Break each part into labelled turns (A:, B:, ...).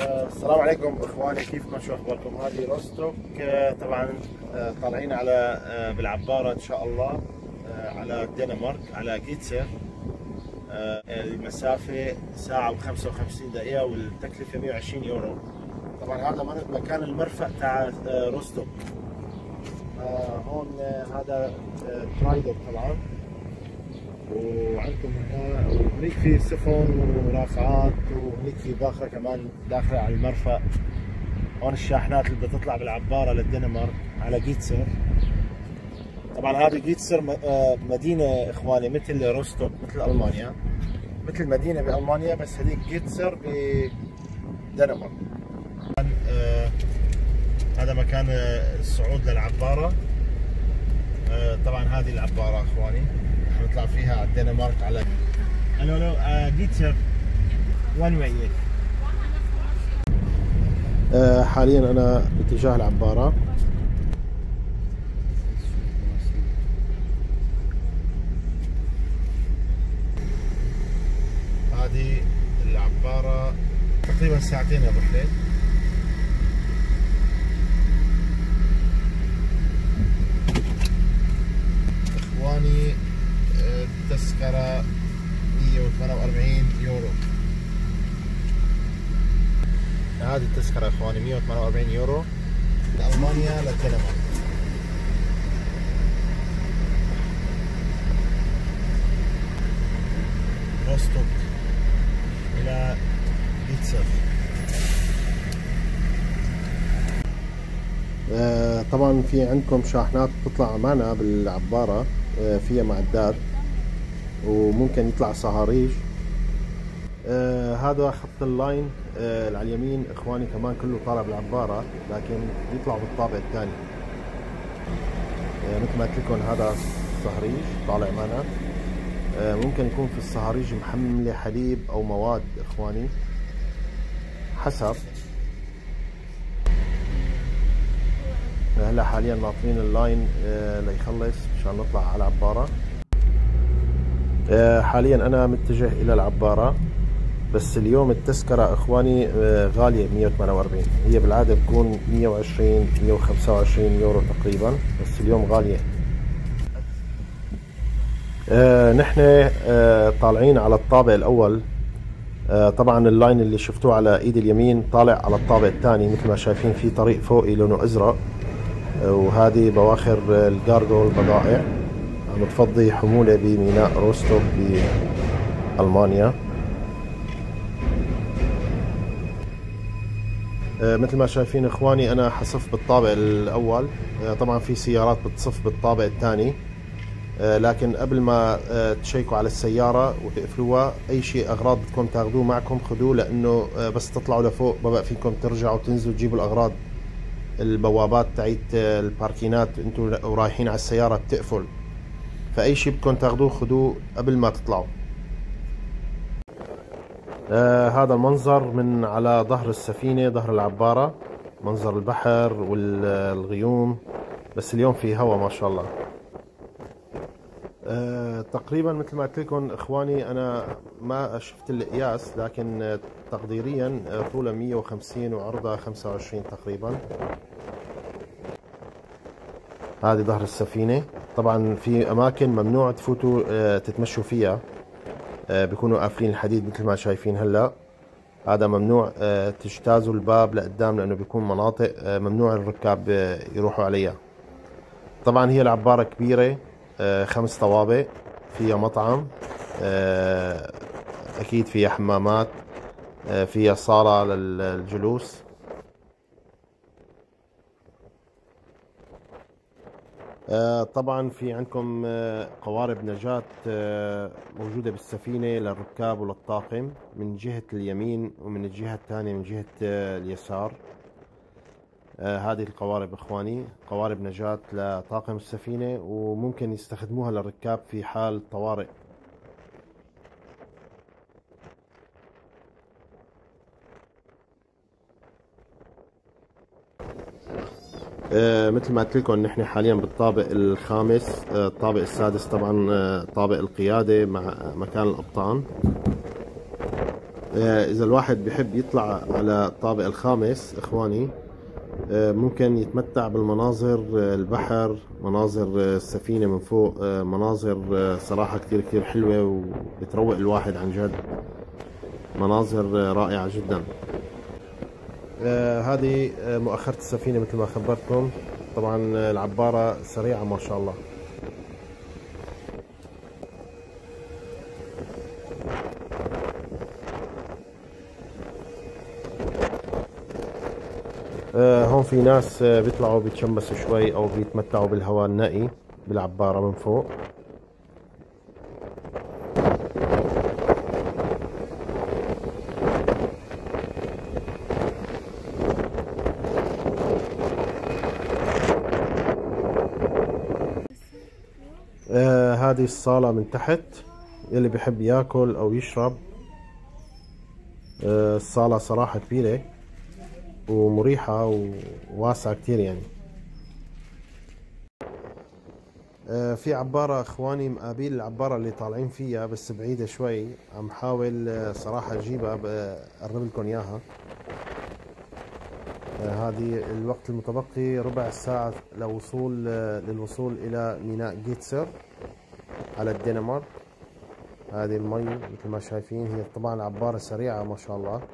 A: السلام عليكم اخواني، كيفكم؟ شو اخباركم؟ هذه روستوك. طبعا طالعين على بالعبارة ان شاء الله على الدنمارك، على جيتسر. المسافة ساعة و55 دقيقة والتكلفة 120 يورو. طبعا هذا مكان المرفأ تاع روستوك. هون هذا ترايدوك طبعا، وعندكم هنيك في سفن ورافعات، وهنيك في باخره كمان داخله على المرفأ. هون الشاحنات اللي بدها تطلع بالعباره للدنمارك على جيتسر. طبعا هذه جيتسر مدينه اخواني مثل روستوك، مثل المانيا، مثل مدينه بالمانيا، بس هذيك جيتسر بالدنمارك. هذا مكان الصعود للعباره. طبعا هذه العباره اخواني نطلع فيها على الدنمارك على جيتسر وان واي. حاليا انا باتجاه العبارة. هذه العبارة تقريبا ساعتين ابو حليل. اخواني التذكرة 148 يورو. هذه التذكرة اخواني 148 يورو من المانيا للدنمارك. روستوك الى جيتسر. طبعا في عندكم شاحنات بتطلع معنا بالعبارة، فيها معدات وممكن يطلع صهاريج. هذا خط اللاين اللي على اليمين اخواني كمان كله طالع بالعبارة، لكن يطلع بالطابق الثاني. مثل ما قلت لكم هذا صهريج طالع معنا. ممكن يكون في الصهاريج محملة حليب او مواد اخواني حسب. هلا حاليا ناطرين اللاين ليخلص مشان نطلع على العبارة. حاليا انا متجه الى العبارة، بس اليوم التذكرة اخواني غالية 148. هي بالعادة بتكون 120 125 يورو تقريبا، بس اليوم غالية. نحن طالعين على الطابق الاول. طبعا اللاين اللي شفتوه على ايد اليمين طالع على الطابق الثاني. مثل ما شايفين في طريق فوقي لونه ازرق، وهذه بواخر الكارغو البضائع عم تفضي حمولة بميناء روستوك بألمانيا. مثل ما شايفين اخواني انا حصف بالطابق الاول. طبعا في سيارات بتصف بالطابق الثاني، لكن قبل ما تشيكوا على السيارة وتقفلوها، اي شيء اغراض بدكم تاخذوه معكم خذوه، لانه بس تطلعوا لفوق ما بقى فيكم ترجعوا تنزلوا تجيبوا الاغراض. البوابات تاعت الباركينات انتم ورايحين على السيارة بتقفل، فاي شيء بدكم تاخذوه خذوه قبل ما تطلعوا. هذا المنظر من على ظهر السفينة، ظهر العبارة، منظر البحر والغيوم، بس اليوم في هوا ما شاء الله. تقريبا مثل ما قلت لكم اخواني انا ما شفت القياس، لكن تقديريا طولها 150 وعرضها 25 تقريبا. هذه ظهر السفينة. طبعا في اماكن ممنوع تفوتوا تتمشوا فيها، بيكونوا قافلين الحديد مثل ما شايفين هلا. هذا ممنوع تجتازوا الباب لقدام، لانه بيكون مناطق ممنوع الركاب يروحوا عليها. طبعا هي العبارة كبيرة، 5 طوابق، فيها مطعم، اكيد فيها حمامات، فيها صالة للجلوس. طبعا في عندكم قوارب نجاة موجودة بالسفينة للركاب وللطاقم من جهة اليمين، ومن الجهة الثانية من جهة اليسار. هذه القوارب اخواني قوارب نجاة لطاقم السفينة، وممكن يستخدموها للركاب في حال طوارئ. مثل ما قلت لكم نحن حاليا بالطابق الخامس. الطابق السادس طبعا طابق القيادة مع مكان القبطان. إذا الواحد بحب يطلع على الطابق الخامس إخواني، ممكن يتمتع بالمناظر، البحر، مناظر السفينة من فوق، مناظر صراحة كتير حلوة وبتروق الواحد عن جد، مناظر رائعة جدا. هذه مؤخرة السفينة مثل ما خبرتكم. طبعا العبارة سريعة ما شاء الله. هون في ناس بيطلعوا بيتشمسوا شوي او بيتمتعوا بالهواء النقي بالعبارة من فوق. هذه الصالة من تحت اللي بيحب ياكل او يشرب. الصالة صراحة كبيرة ومريحة وواسعة كتير يعني. في عبارة اخواني مقابل العبارة اللي طالعين فيها بس بعيدة شوي، عم حاول صراحة اجيبها بقرب لكم اياها. هذه الوقت المتبقي ربع ساعة للوصول الى ميناء جيتسر على الدنمارك. هذه المي مثل ما شايفين، هي طبعا العبارة سريعة ما شاء الله.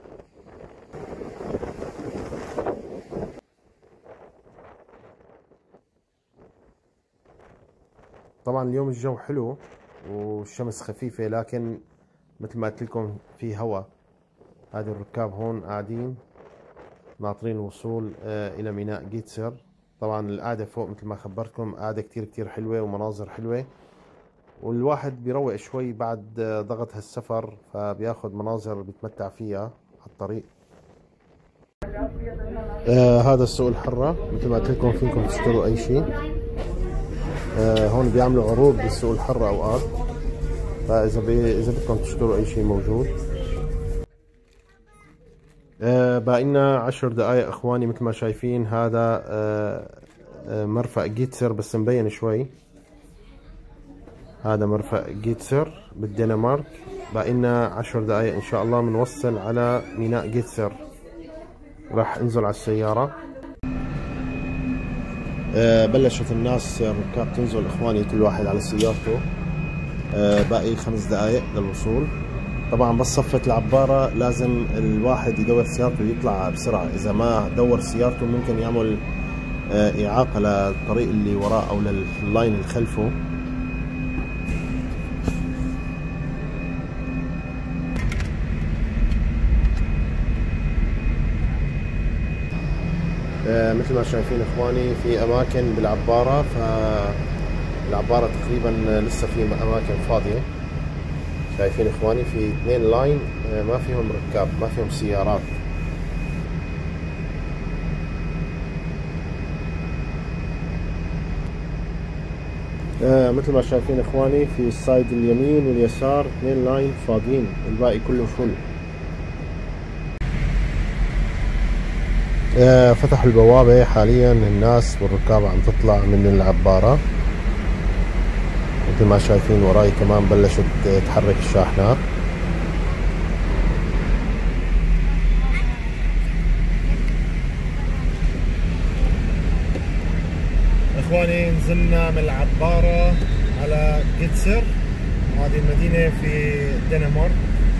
A: طبعا اليوم الجو حلو والشمس خفيفة، لكن مثل ما قلت لكم في هواء. هذه الركاب هون قاعدين ناطرين الوصول الى ميناء جيتسر. طبعا القعدة فوق مثل ما خبرتكم قعدة كتير حلوة ومناظر حلوة، والواحد بيروق شوي بعد ضغط هالسفر، فبياخد مناظر بيتمتع فيها على الطريق. هذا السوق الحرة مثل ما قلت لكم، فيكم تشتروا اي شيء. هون بيعملوا عروض بالسوق الحرة اوقات، فاذا بدكم تشتروا اي شيء موجود. باقينا 10 دقائق اخواني. مثل ما شايفين هذا مرفأ جيتسر بس مبين شوي. هذا مرفأ جيتسر بالدنمارك. باقينا 10 دقائق ان شاء الله بنوصل على ميناء جيتسر. راح انزل على السيارة. بلشت الناس الركاب تنزل اخواني، كل واحد على سيارته. باقي 5 دقائق للوصول. طبعا بس صفت العبارة لازم الواحد يدور سيارته ويطلع بسرعة. اذا ما دور سيارته ممكن يعمل اعاقة للطريق اللي وراه او لللاين اللي خلفه. مثل ما شايفين اخواني في اماكن بالعبارة، فالعبارة تقريبا لسه في اماكن فاضية. شايفين اخواني في 2 لاين ما فيهم ركاب، ما فيهم سيارات. مثل ما شايفين اخواني في السايد اليمين واليسار 2 لاين فاضيين، الباقي كله فل. فتحوا البوابة حاليا، الناس والركاب عم تطلع من العبارة. مثل ما شايفين وراي كمان بلشت تحرك الشاحنات. اخواني نزلنا من العبارة على جيتسر، هذه المدينة في الدنمارك.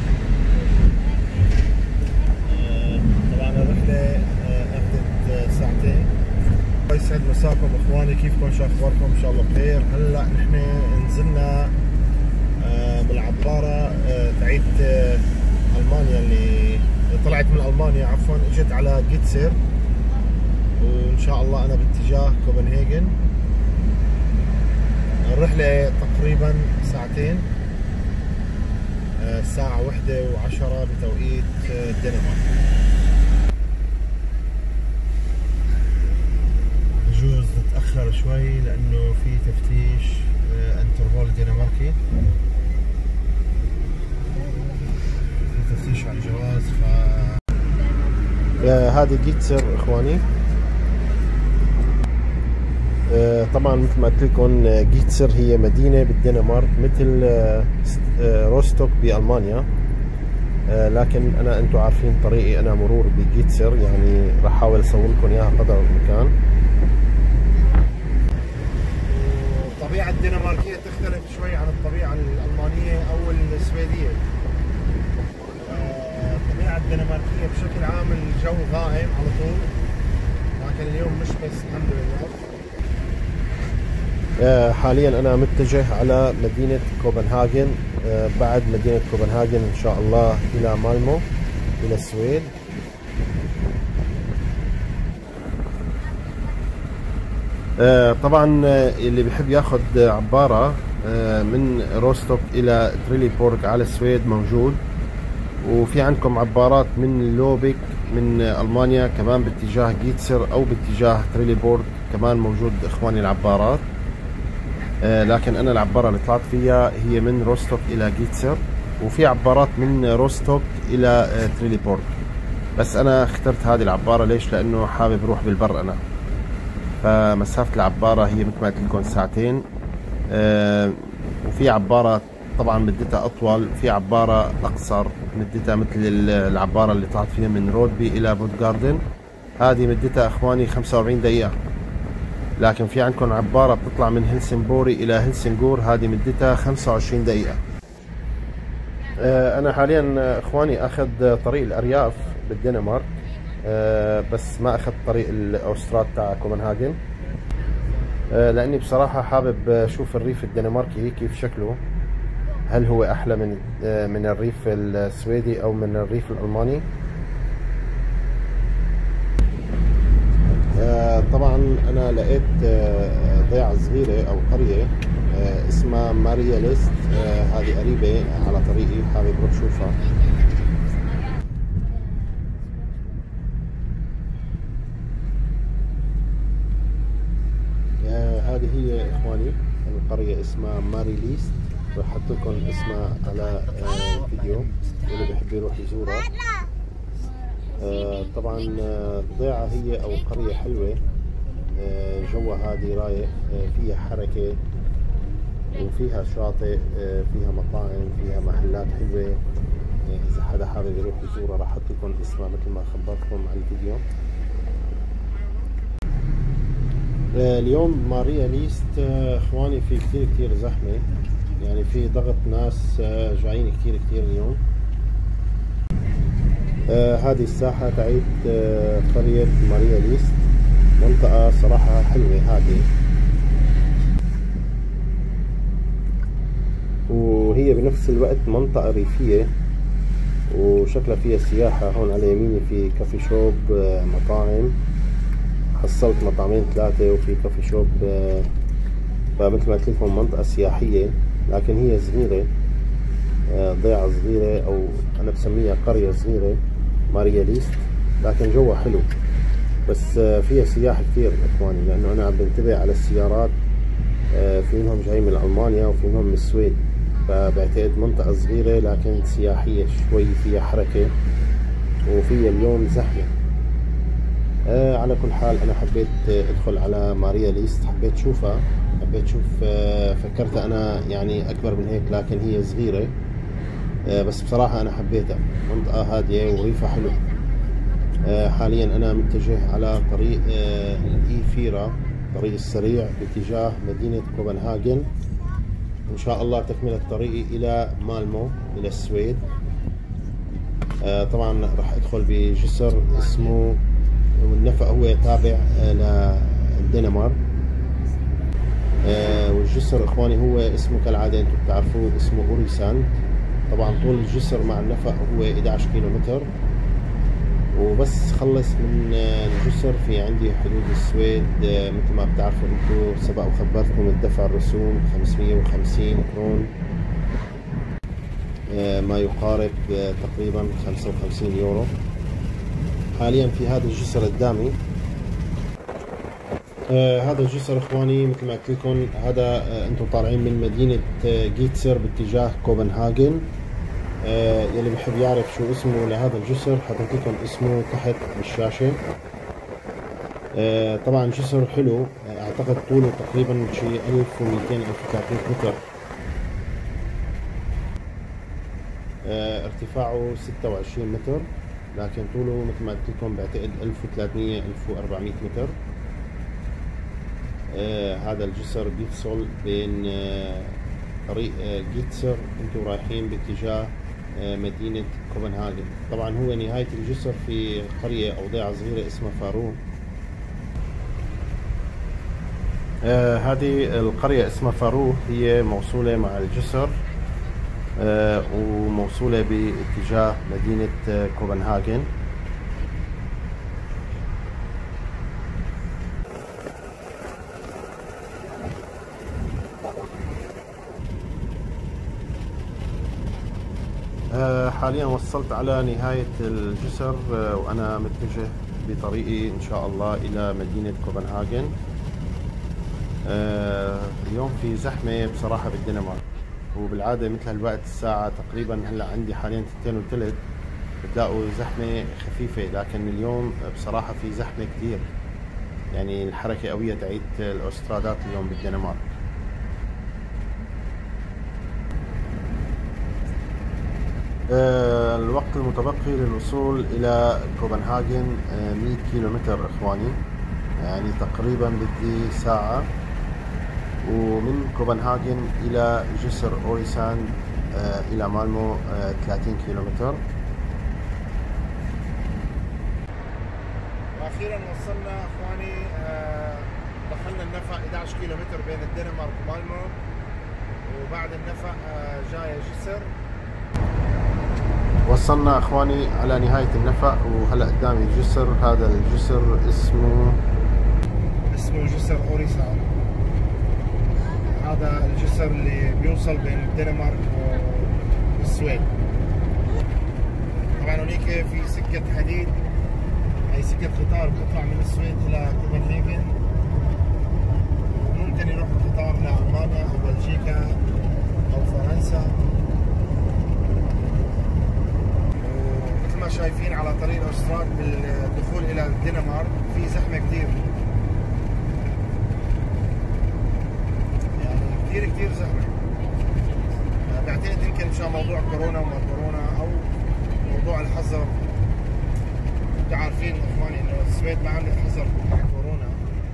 A: طبعا الرحلة اخذت ساعتين. الله يسعد مساكم اخواني، كيفكم؟ شو اخباركم؟ ان شاء الله بخير. هلا نحن نزلنا بالعبارة تعيد المانيا، اللي طلعت من المانيا عفوا، اجت على جيتسر، وان شاء الله انا باتجاه كوبنهاجن. الرحلة تقريبا ساعتين، الساعة 1:10 بتوقيت الدنمارك. بجوز نتأخر شوي لأنه في تفتيش انتربول دنماركي، في تفتيش على الجواز. هذه جيتسر اخواني. طبعا مثل ما قلت لكم جيتسر هي مدينة بالدنمارك مثل روستوك بألمانيا. لكن انتم عارفين طريقي انا مرور بجيتسر، يعني راح احاول اصور لكم اياها قدر الامكان.
B: الطبيعة الدنماركية تختلف شوي عن الطبيعة الألمانية أو السويدية. الطبيعة الدنماركية بشكل عام الجو غائم على طول، لكن اليوم مشمس الحمد لله.
A: حاليا انا متجه على مدينة كوبنهاجن، بعد مدينة كوبنهاجن ان شاء الله الى مالمو الى السويد. طبعا اللي بيحب ياخذ عبارة من روستوك الى تريليبورغ على السويد موجود، وفي عندكم عبارات من لوبيك من المانيا كمان باتجاه جيتسر او باتجاه تريليبورغ كمان موجود اخواني العبارات. لكن انا العبارة اللي طلعت فيها هي من روستوك الى جيتسر، وفي عبارات من روستوك الى تريليبورغ، بس انا اخترت هذه العبارة. ليش؟ لانه حابب اروح بالبر انا، فمسافة العبارة هي مثل ما قلت لكم ساعتين. وفي عبارة طبعا مدتها اطول، وفي عبارة اقصر مدتها مثل العبارة اللي طلعت فيها من رودبي الى بودغاردن، هذه مدتها اخواني 45 دقيقة. لكن في عندكم عبارة بتطلع من هلسنبوري الى هلسنغور، هذه مدتها 25 دقيقة. انا حاليا اخواني اخذ طريق الارياف بالدنمارك، بس ما اخذت طريق الاوستراد تاع كوبنهاجن، لاني بصراحة حابب اشوف الريف الدنماركي كيف شكله، هل هو احلى من الريف السويدي او من الريف الالماني. طبعا انا لقيت ضيعة صغيرة او قرية اسمها ماريا ليست، هذه قريبة على طريقي، حابب اروح اشوفها. هذه هي اخواني القرية اسمها ماري ليست، راح احط لكم اسمها على الفيديو اللي بحب يروح يزورها. طبعا الضيعة هي او قرية حلوة، جوها هادي رايق، فيها حركة وفيها شاطئ، فيها مطاعم، فيها محلات حلوة. اذا حدا حابب يروح يزورها راح احط لكم اسمها مثل ما خبرتكم على الفيديو. اليوم ماريا ليست اخواني في كتير زحمة، يعني في ضغط ناس جايين كتير اليوم. هذه الساحة تاعت قرية ماريا ليست، منطقة صراحة حلوة هادية، وهي بنفس الوقت منطقة ريفية وشكلها فيها سياحة. هون على يميني في كافي شوب، مطاعم، حصلت مطعمين 3 وفي كافي شوب. فمثل ما قلت لكم منطقة سياحية، لكن هي صغيرة، ضيعة صغيرة او انا بسميها قرية صغيرة ماريا ليست، لكن جوها حلو، بس فيها سياح كثير اخواني، لانه انا عم بنتبه على السيارات، في منهم جاي من المانيا وفي منهم من السويد، فبعتقد منطقة صغيرة لكن سياحية شوي، فيها حركة وفيها اليوم زحمة. على كل حال انا حبيت ادخل على ماريا ليست، حبيت اشوفها، حبيت اشوف. فكرت انا يعني اكبر من هيك، لكن هي صغيرة، بس بصراحة انا حبيتها، منطقة هادية وريفها حلو. حاليا انا متجه على طريق الاي4، الطريق السريع باتجاه مدينة كوبنهاجن، ان شاء الله تكملة طريقي الى مالمو الى السويد. طبعا راح ادخل بجسر اسمه، والنفق هو تابع للدنمارك. والجسر اخواني هو اسمه كالعادة انتم بتعرفوه، اسمه اوريساند. طبعا طول الجسر مع النفق هو 11 كيلومتر، وبس خلص من الجسر في عندي حدود السويد. مثل ما بتعرفوا انتم، سبق وخبرتكم الدفع الرسوم 550 كرون، ما يقارب تقريبا 55 يورو. حاليا في هذا الجسر قدامي، هذا الجسر اخواني مثل ما قلت لكم، هذا انتم طالعين من مدينة جيتسر باتجاه كوبنهاجن. يلي بحب يعرف شو اسمه لهذا الجسر حطيت لكم اسمه تحت بالشاشة. طبعا جسر حلو، اعتقد طوله تقريبا شي 1200 1300 متر. ارتفاعه 26 متر، لكن طوله مثل ما قلت لكم بعتقد 1300 1400 متر. هذا الجسر بيفصل بين طريق جيتسر انتم رايحين باتجاه مدينة كوبنهاجن. طبعا هو نهاية الجسر في قرية أو ضيعة صغيرة اسمها فارو. هذه القرية اسمها فارو، هي موصولة مع الجسر وموصولة باتجاه مدينة كوبنهاجن. حاليا وصلت على نهاية الجسر وأنا متجه بطريقي إن شاء الله إلى مدينة كوبنهاجن. اليوم في زحمة بصراحة بالدنمارك، وبالعادة مثل هالوقت الساعة تقريبا هلا عندي حاليا 2:03 بتلاقوا زحمة خفيفة، لكن اليوم بصراحة في زحمة كتير، يعني الحركة قوية تعيد الأوسترادات اليوم بالدنمارك. الوقت المتبقي للوصول إلى كوبنهاجن 100 كيلومتر إخواني، يعني تقريبا بدي ساعة. ومن كوبنهاجن إلى جسر أوريساند إلى مالمو 30 كيلومتر.
B: واخيرا وصلنا اخواني، دخلنا النفق 11 كيلومتر بين الدنمارك ومالمو، وبعد النفق جاي جسر.
A: وصلنا اخواني على نهاية النفق، وهلا قدامي جسر. هذا الجسر اسمه
B: جسر أوريساند. هذا الجسر اللي بيوصل بين الدنمارك والسويد. طبعا هناك في سكة حديد، هي سكة قطار بتطلع من السويد إلى كوبنهاجن، وممكن يروح القطار لألمانيا أو بلجيكا أو فرنسا. ومثل ما شايفين على طريق الأوستراد بالدخول إلى الدنمارك في زحمة كثير، يعني كثير زحمة. بعتقد يمكن مشان موضوع كورونا وما كورونا أو موضوع الحظر. انتم عارفين اخواني انه السويد ما عملت حظر مع كورونا.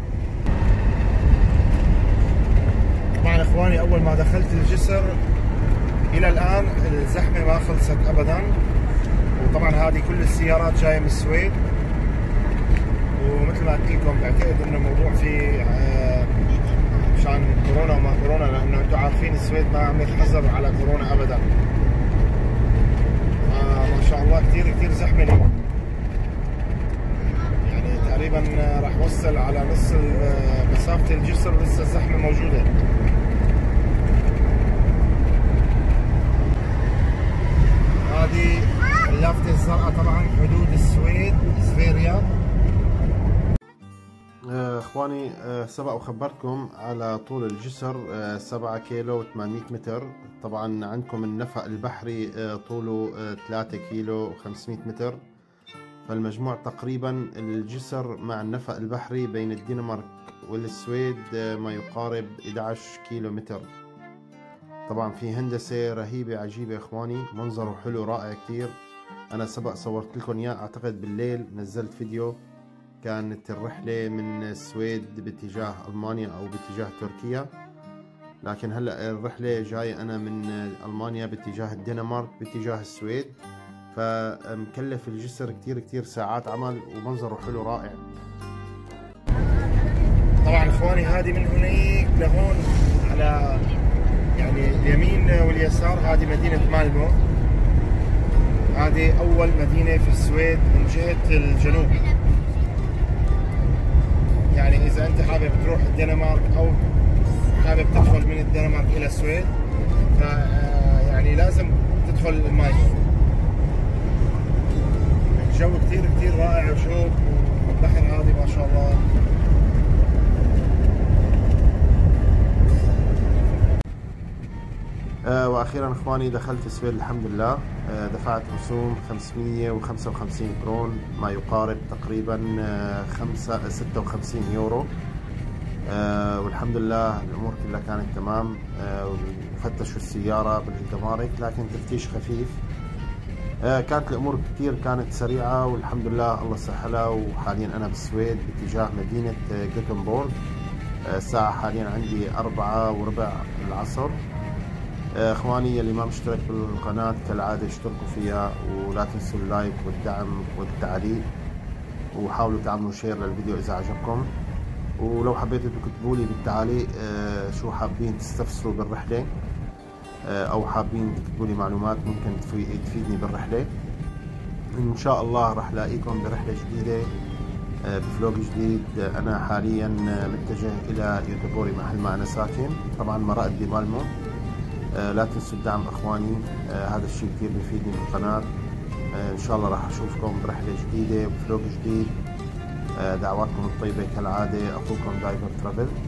B: طبعا اخواني اول ما دخلت الجسر الى الان الزحمه ما خلصت ابدا، وطبعا هذه كل السيارات جايه من السويد. ومثل ما قلت لكم بعتقد انه الموضوع في مشان كورونا وما كورونا، لانه انتم عارفين السويد ما عملت حظر على كورونا ابدا. ما شاء الله كثير زحمه اليوم، يعني تقريبا راح وصل على نص مسافه الجسر لسه الزحمه موجوده. هذه اللافتة الزرقاء طبعا حدود السويد سفيريا.
A: اخواني سبق وخبرتكم على طول الجسر 7 كيلو و800 متر. طبعا عندكم النفق البحري طوله 3 كيلو و500 متر، فالمجموع تقريبا الجسر مع النفق البحري بين الدنمارك والسويد ما يقارب 11 كيلو متر. طبعا في هندسة رهيبة عجيبة اخواني، منظره حلو رائع كتير. انا سبق صورت لكم اياه اعتقد بالليل، نزلت فيديو. كانت الرحلة من السويد باتجاه ألمانيا أو باتجاه تركيا، لكن هلأ الرحلة جاي أنا من ألمانيا باتجاه الدنمارك باتجاه السويد، فمكلف الجسر كتير ساعات عمل، ومنظره حلو رائع.
B: طبعا إخواني هذه من هناك لهون على يعني اليمين واليسار هذه مدينة مالمو. هذه أول مدينة في السويد من جهة الجنوب. يعني إذا أنت حابب تروح الدنمارك أو حابب تدخل من الدنمارك إلى السويد، ف يعني لازم تدخل مالمو. الجو كتير رائع، وشوف والبحر هذه ما شاء الله.
A: واخيرا اخواني دخلت السويد الحمد لله. دفعت رسوم 555 كرون، ما يقارب تقريبا 56 يورو. والحمد لله الامور كلها كانت تمام. وفتشوا السياره بالجمارك، لكن تفتيش خفيف كانت الامور كثير كانت سريعه والحمد لله الله سهلها. وحاليا انا بالسويد باتجاه مدينه جوتنبورغ. الساعه حاليا عندي 4:15 العصر. اخواني اللي ما مشترك بالقناه كالعاده اشتركوا فيها، ولا تنسوا اللايك والدعم والتعليق، وحاولوا تعملوا شير للفيديو اذا عجبكم. ولو حبيتوا تكتبوا لي بالتعليق شو حابين تستفسروا بالرحله، او حابين تكتبوا لي معلومات ممكن تفيدني بالرحله. ان شاء الله راح لاقيكم برحله جديده بفلوج جديد. انا حاليا متجه الى يوتيبوري محل ما انا ساكن، طبعا مرقت بمالمو. لا تنسوا الدعم اخواني، هذا الشيء كثير بيفيدني بالقناه. ان شاء الله راح اشوفكم برحله جديده وبفلوج جديد. دعواتكم الطيبه كالعاده، اخوكم دايفر ترافل.